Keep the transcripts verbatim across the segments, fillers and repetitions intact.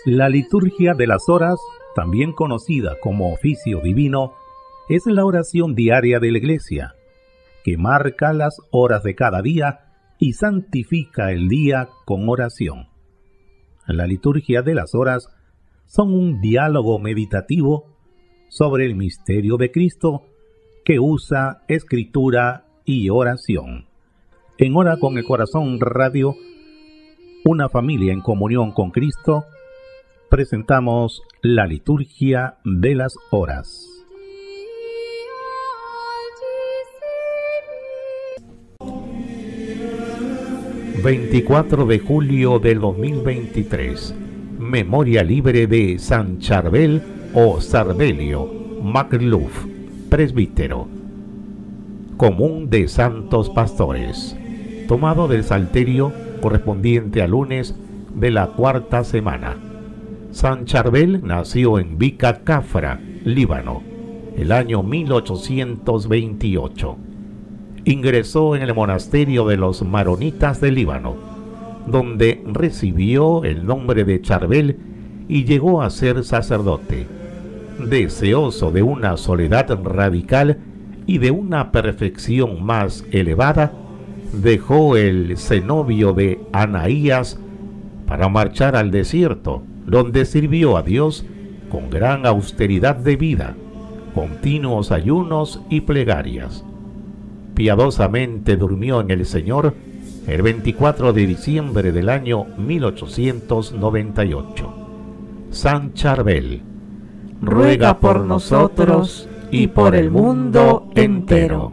La liturgia de las horas, también conocida como oficio divino, es la oración diaria de la Iglesia, que marca las horas de cada día y santifica el día con oración. La liturgia de las horas son un diálogo meditativo sobre el misterio de Cristo que usa escritura y oración. En Hora con el Corazón Radio, una familia en comunión con Cristo, presentamos la liturgia de las horas. veinticuatro de julio del dos mil veintitrés. Memoria libre de San Charbel o Sarbelio Macluf, presbítero. Común de Santos Pastores. Tomado del Salterio correspondiente al lunes de la cuarta semana. San Charbel nació en Bica Cafra, Líbano, el año mil ochocientos veintiocho. Ingresó en el monasterio de los maronitas de Líbano, donde recibió el nombre de Charbel y llegó a ser sacerdote. Deseoso de una soledad radical y de una perfección más elevada, dejó el cenobio de Anaías para marchar al desierto, donde sirvió a Dios con gran austeridad de vida, continuos ayunos y plegarias. Piadosamente durmió en el Señor el veinticuatro de diciembre del año mil ochocientos noventa y ocho. San Charbel, ruega por nosotros y por el mundo entero.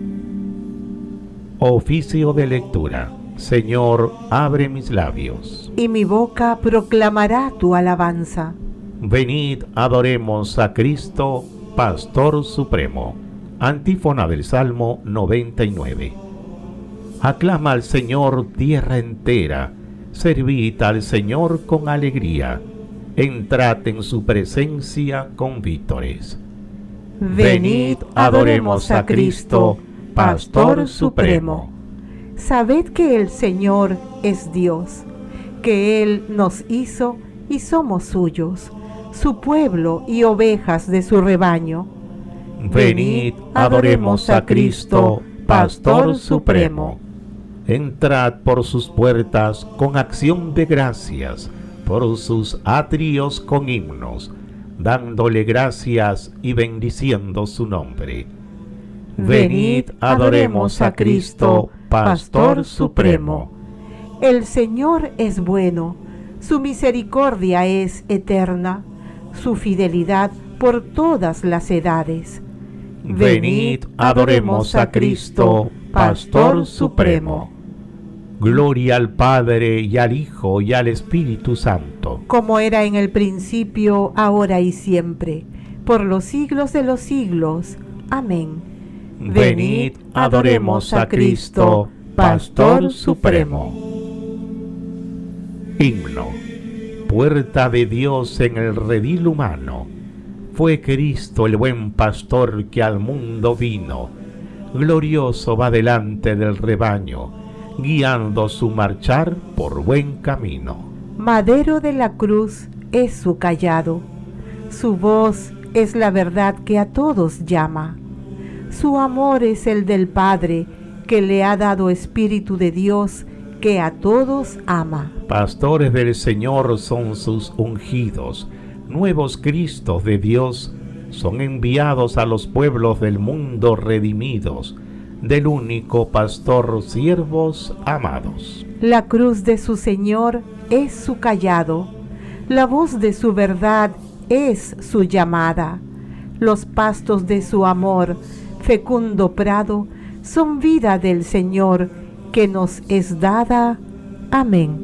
Oficio de lectura. Señor, abre mis labios, y mi boca proclamará tu alabanza. Venid, adoremos a Cristo, Pastor Supremo. Antífona del Salmo noventa y nueve. Aclama al Señor tierra entera, servid al Señor con alegría, entrad en su presencia con vítores. Venid, adoremos a Cristo, Pastor Supremo. Sabed que el Señor es Dios, que Él nos hizo y somos suyos, su pueblo y ovejas de su rebaño. Venid, adoremos a Cristo, Pastor Supremo. Entrad por sus puertas con acción de gracias, por sus atrios con himnos, dándole gracias y bendiciendo su nombre. Venid, adoremos a Cristo, Pastor Supremo. El Señor es bueno, su misericordia es eterna, su fidelidad por todas las edades. Venid, adoremos a Cristo, Pastor Supremo. Gloria al Padre, y al Hijo, y al Espíritu Santo. Como era en el principio, ahora y siempre, por los siglos de los siglos. Amén. Venid, adoremos a Cristo, Pastor Supremo. Himno. Puerta de Dios en el redil humano. Fue Cristo el buen pastor que al mundo vino. Glorioso va delante del rebaño, guiando su marchar por buen camino. Madero de la cruz es su cayado, su voz es la verdad que a todos llama. Su amor es el del Padre, que le ha dado Espíritu de Dios, que a todos ama. Pastores del Señor son sus ungidos, nuevos Cristos de Dios, son enviados a los pueblos del mundo redimidos, del único pastor siervos amados. La cruz de su Señor es su cayado, la voz de su verdad es su llamada. Los pastos de su amor, fecundo prado, son vida del Señor que nos es dada. Amén.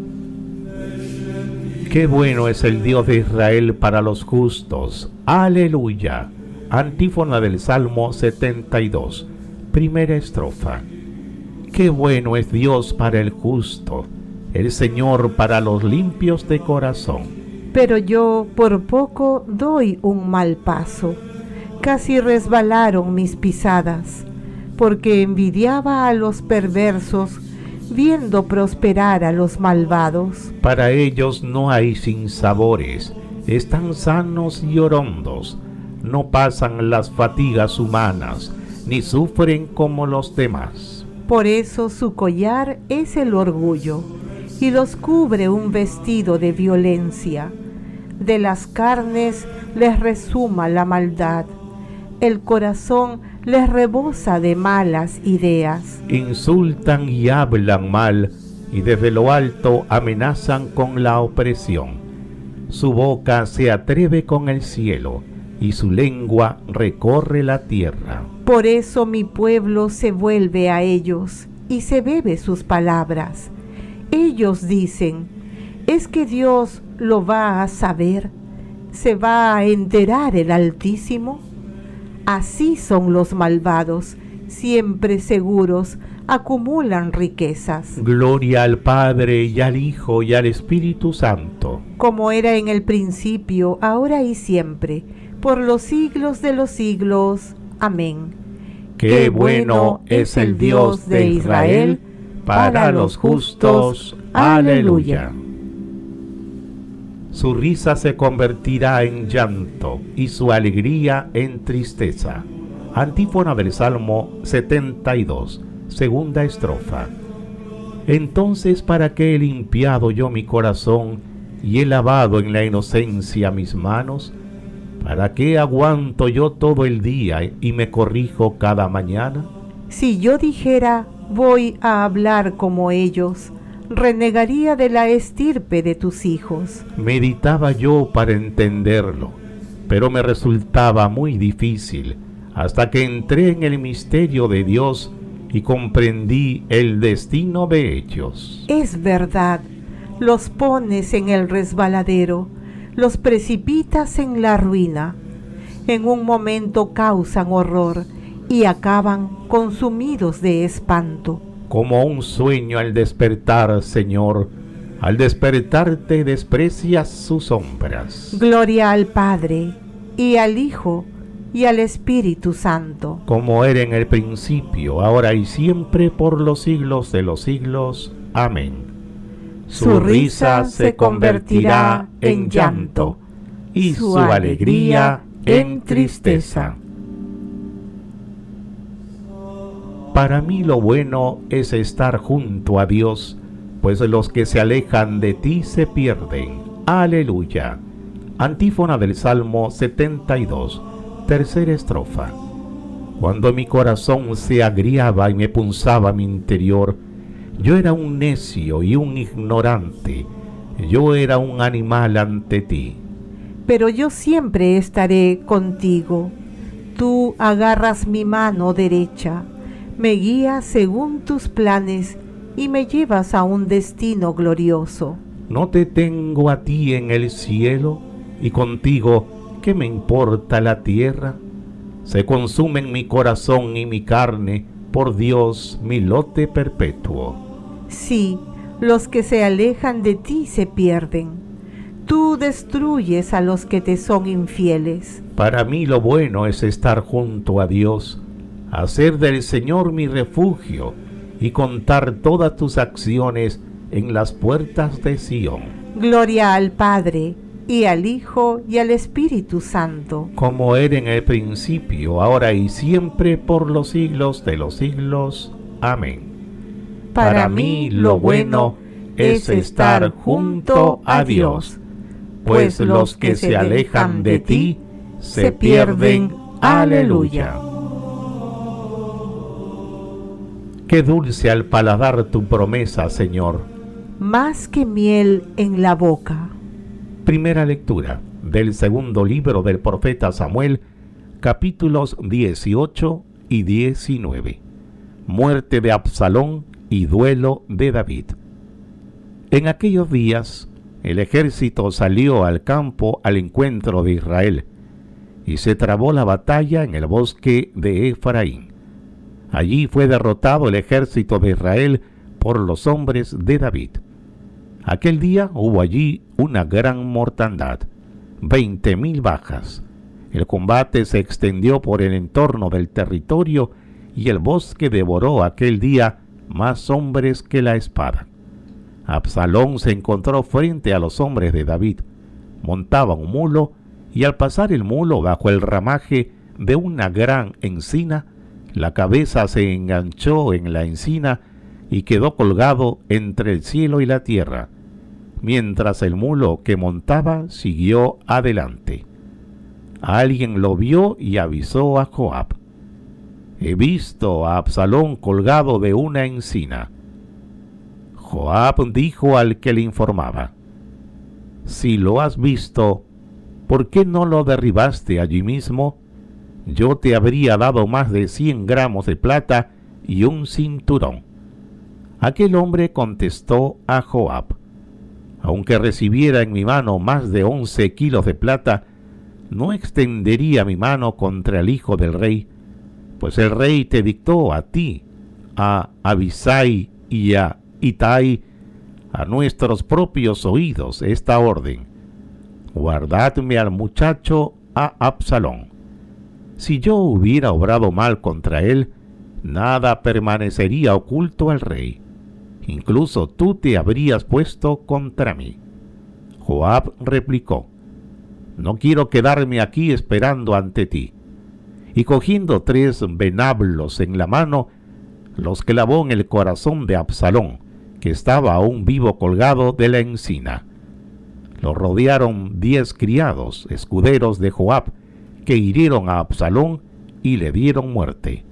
Qué bueno es el Dios de Israel para los justos. Aleluya. Antífona del Salmo setenta y dos. Primera estrofa. Qué bueno es Dios para el justo, el Señor para los limpios de corazón. Pero yo por poco doy un mal paso, casi resbalaron mis pisadas, porque envidiaba a los perversos viendo prosperar a los malvados. Para ellos no hay sinsabores, están sanos y orondos, no pasan las fatigas humanas, ni sufren como los demás. Por eso su collar es el orgullo, y los cubre un vestido de violencia. De las carnes les resuma la maldad, el corazón les rebosa de malas ideas. Insultan y hablan mal, y desde lo alto amenazan con la opresión. Su boca se atreve con el cielo, y su lengua recorre la tierra. Por eso mi pueblo se vuelve a ellos, y se bebe sus palabras. Ellos dicen, ¿es que Dios lo va a saber? ¿Se va a enterar el Altísimo? Así son los malvados, siempre seguros, acumulan riquezas. Gloria al Padre, y al Hijo, y al Espíritu Santo. Como era en el principio, ahora y siempre, por los siglos de los siglos. Amén. Qué bueno es el Dios de Israel para los justos. Aleluya. Su risa se convertirá en llanto y su alegría en tristeza. Antífona del Salmo setenta y dos, segunda estrofa. Entonces, ¿para qué he limpiado yo mi corazón y he lavado en la inocencia mis manos? ¿Para qué aguanto yo todo el día y me corrijo cada mañana? Si yo dijera, voy a hablar como ellos, renegaría de la estirpe de tus hijos. Meditaba yo para entenderlo, pero me resultaba muy difícil, hasta que entré en el misterio de Dios y comprendí el destino de ellos. Es verdad, los pones en el resbaladero, los precipitas en la ruina. En un momento causan horror y acaban consumidos de espanto. Como un sueño al despertar, Señor, al despertarte desprecias sus sombras. Gloria al Padre, y al Hijo, y al Espíritu Santo. Como era en el principio, ahora y siempre, por los siglos de los siglos. Amén. Su risa se convertirá en llanto, y su alegría en tristeza. Para mí lo bueno es estar junto a Dios, pues los que se alejan de ti se pierden. Aleluya. Antífona del Salmo setenta y dos, tercera estrofa. Cuando mi corazón se agriaba y me punzaba mi interior, yo era un necio y un ignorante, yo era un animal ante ti. Pero yo siempre estaré contigo. Tú agarras mi mano derecha, me guías según tus planes y me llevas a un destino glorioso. ¿No te tengo a ti en el cielo? Y contigo, ¿qué me importa la tierra? Se consumen mi corazón y mi carne, por Dios, mi lote perpetuo. Sí, los que se alejan de ti se pierden. Tú destruyes a los que te son infieles. Para mí lo bueno es estar junto a Dios, hacer del Señor mi refugio y contar todas tus acciones en las puertas de Sión. Gloria al Padre, y al Hijo, y al Espíritu Santo. Como era en el principio, ahora y siempre, por los siglos de los siglos. Amén. Para mí lo bueno es estar junto a Dios, pues los que se alejan de ti se pierden. Aleluya. Qué dulce al paladar tu promesa, Señor. Más que miel en la boca. Primera lectura del segundo libro del profeta Samuel, capítulos dieciocho y diecinueve. Muerte de Absalón y duelo de David. En aquellos días, el ejército salió al campo al encuentro de Israel, y se trabó la batalla en el bosque de Efraín. Allí fue derrotado el ejército de Israel por los hombres de David. Aquel día hubo allí una gran mortandad, veinte mil bajas. El combate se extendió por el entorno del territorio y el bosque devoró aquel día más hombres que la espada. Absalón se encontró frente a los hombres de David. Montaba un mulo, y al pasar el mulo bajo el ramaje de una gran encina, la cabeza se enganchó en la encina y quedó colgado entre el cielo y la tierra, mientras el mulo que montaba siguió adelante. Alguien lo vio y avisó a Joab: «He visto a Absalón colgado de una encina». Joab dijo al que le informaba: «Si lo has visto, ¿por qué no lo derribaste allí mismo? Yo te habría dado más de cien gramos de plata y un cinturón». Aquel hombre contestó a Joab: «Aunque recibiera en mi mano más de once kilos de plata, no extendería mi mano contra el hijo del rey, pues el rey te dictó a ti, a Abisai y a Itai, a nuestros propios oídos esta orden: guardadme al muchacho, a Absalón. Si yo hubiera obrado mal contra él, nada permanecería oculto al rey. Incluso tú te habrías puesto contra mí». Joab replicó: «No quiero quedarme aquí esperando ante ti». Y cogiendo tres venablos en la mano, los clavó en el corazón de Absalón, que estaba aún vivo colgado de la encina. Lo rodearon diez criados, escuderos de Joab, que hirieron a Absalón y le dieron muerte.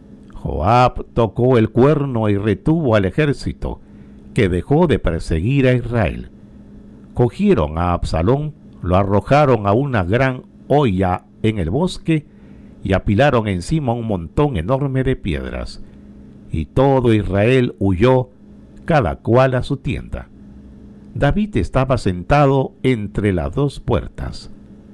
Joab tocó el cuerno y retuvo al ejército, que dejó de perseguir a Israel. Cogieron a Absalón, lo arrojaron a una gran olla en el bosque y apilaron encima un montón enorme de piedras. Y todo Israel huyó, cada cual a su tienda. David estaba sentado entre las dos puertas.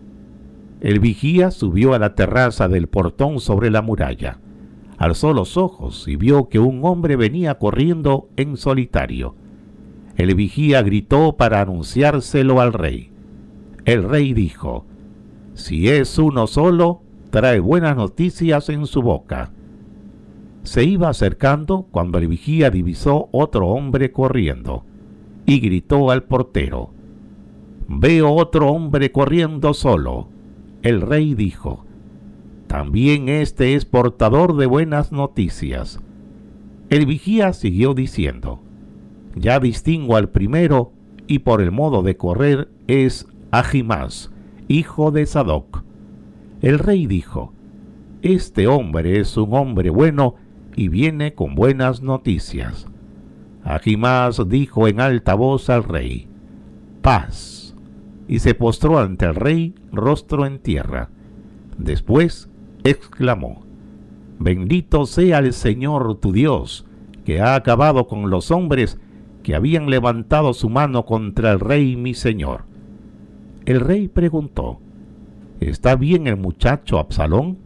El vigía subió a la terraza del portón sobre la muralla. Alzó los ojos y vio que un hombre venía corriendo en solitario. El vigía gritó para anunciárselo al rey. El rey dijo: «Si es uno solo, trae buenas noticias en su boca». Se iba acercando cuando el vigía divisó otro hombre corriendo, y gritó al portero: «Veo otro hombre corriendo solo». El rey dijo: «También este es portador de buenas noticias». El vigía siguió diciendo: «Ya distingo al primero, y por el modo de correr es Ahimás, hijo de Sadoc». El rey dijo: «Este hombre es un hombre bueno y viene con buenas noticias». Ahimás dijo en alta voz al rey: «Paz», y se postró ante el rey, rostro en tierra. Después exclamó: «Bendito sea el Señor tu Dios, que ha acabado con los hombres que habían levantado su mano contra el rey mi señor». El rey preguntó: «¿Está bien el muchacho Absalón?».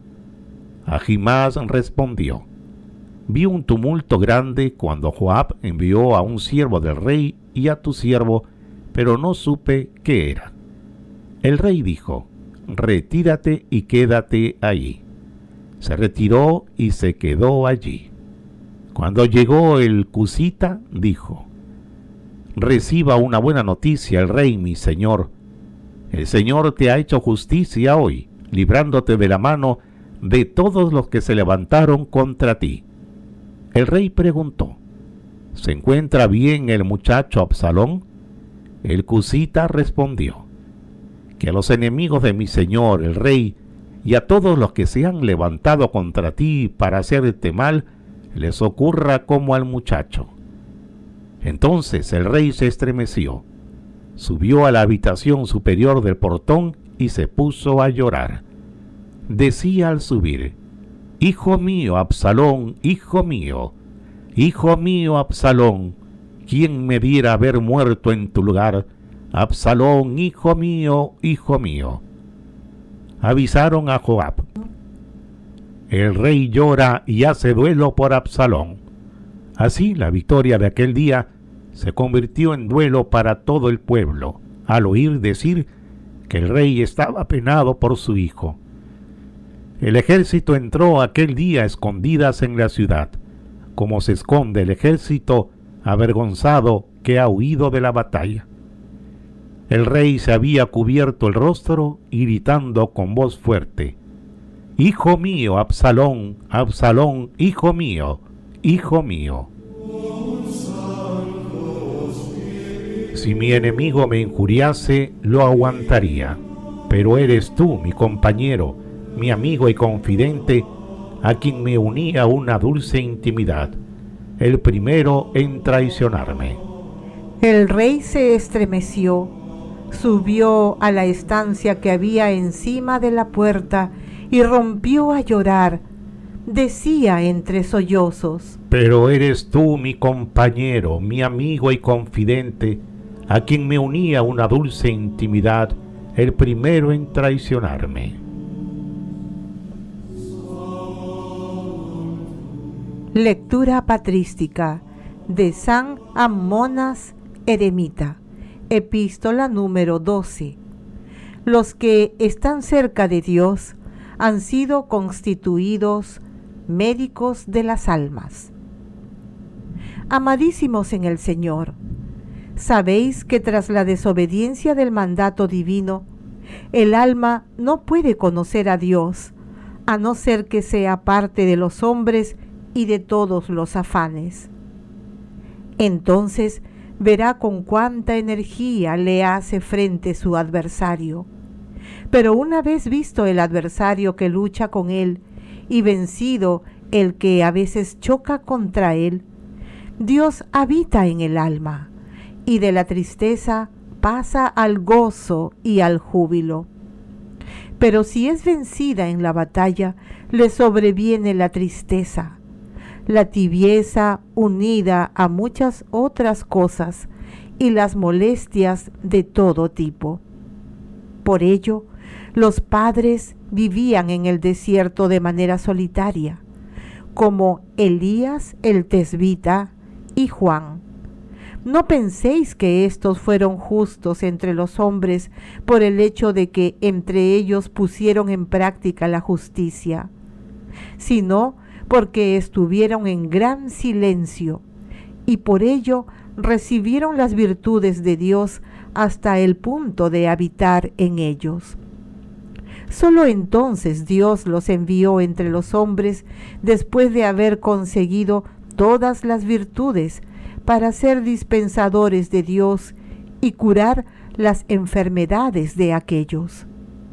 Ahimás respondió: «Vi un tumulto grande cuando Joab envió a un siervo del rey y a tu siervo, pero no supe qué era». El rey dijo: «Retírate y quédate allí». Se retiró y se quedó allí. Cuando llegó el cusita, dijo: «Reciba una buena noticia el rey mi señor. El Señor te ha hecho justicia hoy, librándote de la mano de todos los que se levantaron contra ti». El rey preguntó: «¿Se encuentra bien el muchacho Absalón?». El cusita respondió: «Que a los enemigos de mi señor el rey y a todos los que se han levantado contra ti para hacerte mal, les ocurra como al muchacho». Entonces el rey se estremeció, subió a la habitación superior del portón y se puso a llorar. Decía al subir: «Hijo mío, Absalón, hijo mío, hijo mío, Absalón, ¿quién me diera haber muerto en tu lugar? Absalón, hijo mío, hijo mío». Avisaron a Joab: «El rey llora y hace duelo por Absalón». Así la victoria de aquel día se convirtió en duelo para todo el pueblo, al oír decir que el rey estaba penado por su hijo. El ejército entró aquel día a escondidas en la ciudad. como se esconde el ejército avergonzado que ha huido de la batalla. El rey se había cubierto el rostro y gritando con voz fuerte: «Hijo mío, Absalón, Absalón, hijo mío, hijo mío». Si mi enemigo me injuriase, lo aguantaría, pero eres tú, mi compañero, mi amigo y confidente, a quien me unía una dulce intimidad, el primero en traicionarme. El rey se estremeció, subió a la estancia que había encima de la puerta y rompió a llorar. Decía entre sollozos: «Pero eres tú, mi compañero, mi amigo y confidente, a quien me unía una dulce intimidad, el primero en traicionarme». Lectura patrística de San Ammonas Eremita, epístola número doce. Los que están cerca de Dios han sido constituidos médicos de las almas. Amadísimos en el Señor, sabéis que tras la desobediencia del mandato divino, el alma no puede conocer a Dios, a no ser que sea parte de los hombres y de todos los afanes. Entonces verá con cuánta energía le hace frente su adversario. Pero una vez visto el adversario que lucha con él y vencido el que a veces choca contra él, Dios habita en el alma y de la tristeza pasa al gozo y al júbilo. Pero si es vencida en la batalla, le sobreviene la tristeza, la tibieza unida a muchas otras cosas y las molestias de todo tipo. Por ello, los padres vivían en el desierto de manera solitaria, como Elías el tesbita y Juan. No penséis que estos fueron justos entre los hombres por el hecho de que entre ellos pusieron en práctica la justicia, sino porque estuvieron en gran silencio y por ello recibieron las virtudes de Dios hasta el punto de habitar en ellos. Solo entonces Dios los envió entre los hombres después de haber conseguido todas las virtudes para ser dispensadores de Dios y curar las enfermedades de aquellos.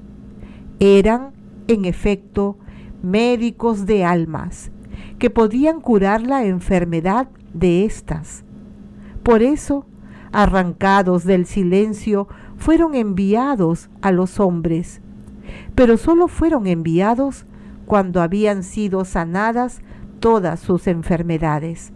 Eran, en efecto, médicos de almas, que podían curar la enfermedad de éstas. Por eso, arrancados del silencio, fueron enviados a los hombres, pero solo fueron enviados cuando habían sido sanadas todas sus enfermedades.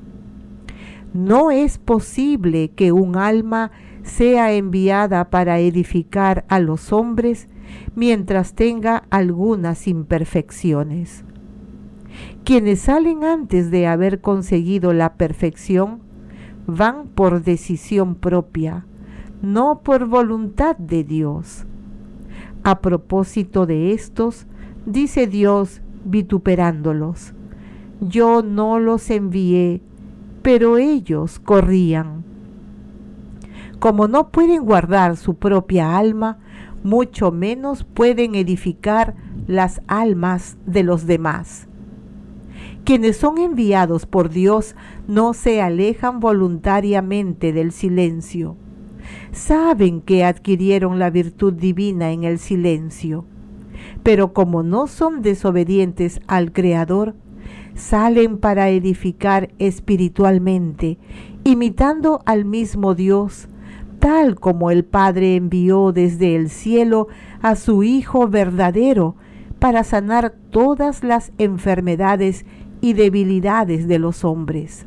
No es posible que un alma sea enviada para edificar a los hombres mientras tenga algunas imperfecciones. Quienes salen antes de haber conseguido la perfección van por decisión propia, no por voluntad de Dios. A propósito de estos, dice Dios vituperándolos: yo no los envié, pero ellos corrían. Como no pueden guardar su propia alma, mucho menos pueden edificar las almas de los demás. Quienes son enviados por Dios no se alejan voluntariamente del silencio. Saben que adquirieron la virtud divina en el silencio, pero como no son desobedientes al Creador, salen para edificar espiritualmente, imitando al mismo Dios, tal como el Padre envió desde el cielo a su Hijo verdadero para sanar todas las enfermedades y debilidades de los hombres.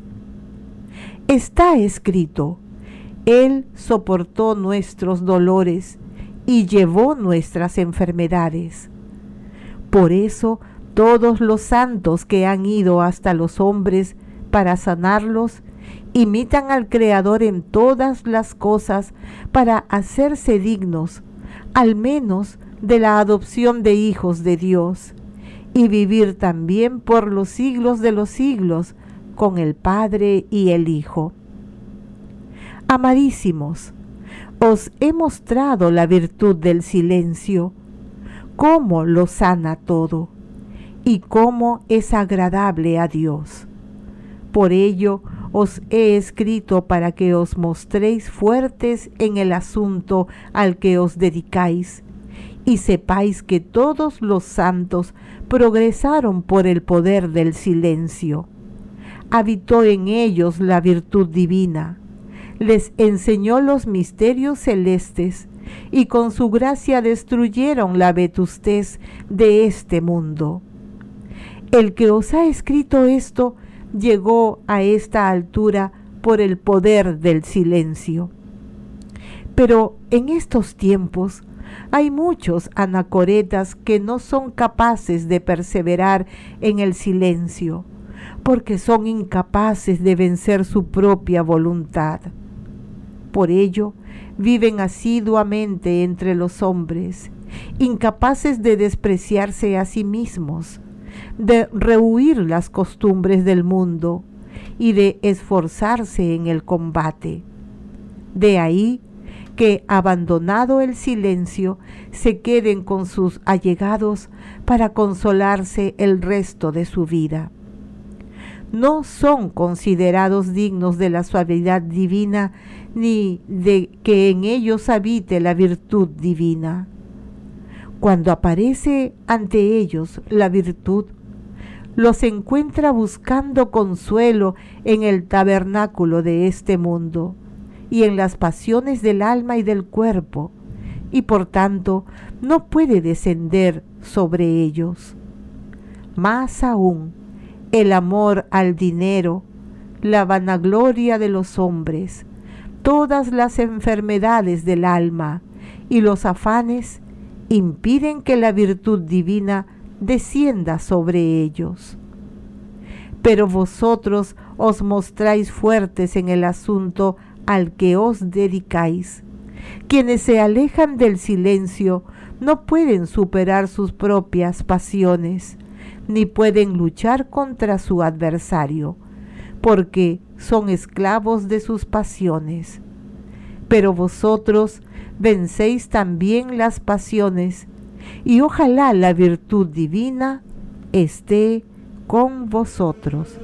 Está escrito: Él soportó nuestros dolores y llevó nuestras enfermedades. Por eso, todos los santos que han ido hasta los hombres para sanarlos, imitan al Creador en todas las cosas para hacerse dignos, al menos de la adopción de hijos de Dios, y vivir también por los siglos de los siglos con el Padre y el Hijo. Amadísimos, os he mostrado la virtud del silencio, cómo lo sana todo y cómo es agradable a Dios. Por ello os he escrito para que os mostréis fuertes en el asunto al que os dedicáis y sepáis que todos los santos progresaron por el poder del silencio. Habitó en ellos la virtud divina, les enseñó los misterios celestes y con su gracia destruyeron la vetustez de este mundo. El que os ha escrito esto llegó a esta altura por el poder del silencio. Pero en estos tiempos hay muchos anacoretas que no son capaces de perseverar en el silencio, porque son incapaces de vencer su propia voluntad. Por ello, viven asiduamente entre los hombres, incapaces de despreciarse a sí mismos, de rehuir las costumbres del mundo y de esforzarse en el combate. De ahí que, abandonado el silencio, se queden con sus allegados para consolarse el resto de su vida. No son considerados dignos de la suavidad divina ni de que en ellos habite la virtud divina. Cuando aparece ante ellos la virtud, los encuentra buscando consuelo en el tabernáculo de este mundo y en las pasiones del alma y del cuerpo, y por tanto no puede descender sobre ellos. Más aún, el amor al dinero, la vanagloria de los hombres, todas las enfermedades del alma y los afanes impiden que la virtud divina descienda sobre ellos. Pero vosotros os mostráis fuertes en el asunto al que os dedicáis. Quienes se alejan del silencio no pueden superar sus propias pasiones, ni pueden luchar contra su adversario, porque son esclavos de sus pasiones. Pero vosotros vencéis también las pasiones, y ojalá la virtud divina esté con vosotros.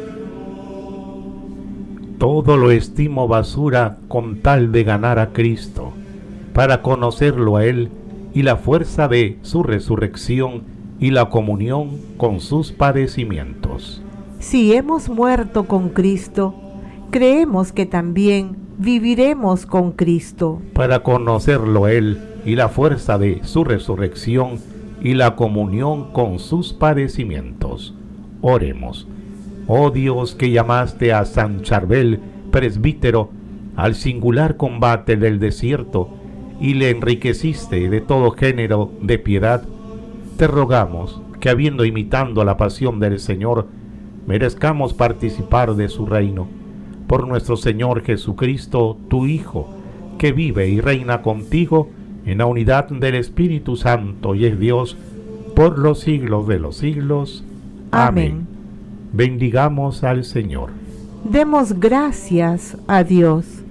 Todo lo estimo basura con tal de ganar a Cristo, para conocerlo a Él y la fuerza de su resurrección y la comunión con sus padecimientos. Si hemos muerto con Cristo, creemos que también viviremos con Cristo. Para conocerlo a Él y la fuerza de su resurrección y la comunión con sus padecimientos. Oremos. Oh Dios, que llamaste a San Charbel, presbítero, al singular combate del desierto y le enriqueciste de todo género de piedad, te rogamos que, habiendo imitando la pasión del Señor, merezcamos participar de su reino. Por nuestro Señor Jesucristo, tu Hijo, que vive y reina contigo en la unidad del Espíritu Santo y es Dios por los siglos de los siglos. Amén. Amén. Bendigamos al Señor. Demos gracias a Dios.